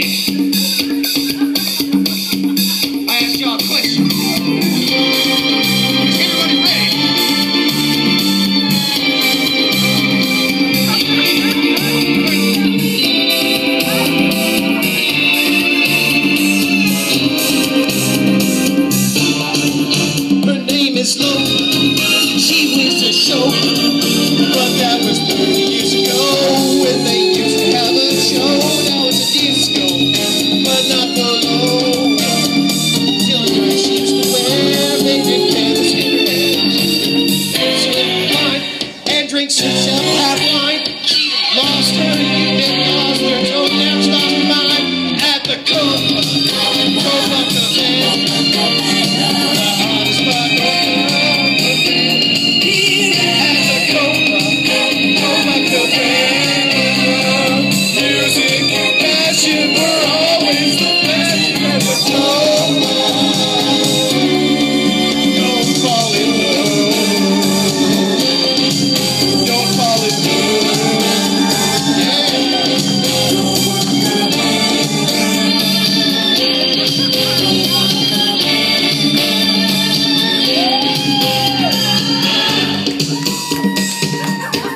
I ask y'all a question. Is everybody ready? Her name is Lo. She wins the show. But that was 30 years ago when they used to have a show. Now it's a disco, but not for low. Cylinder she used to wear, making canvas in her head. So fine and drinks herself half wine. She lost her, and lost her, so now stop mine at the Copa Cabana. The hottest spot on music and passion were always the best. But don't fall in love. Don't fall in love.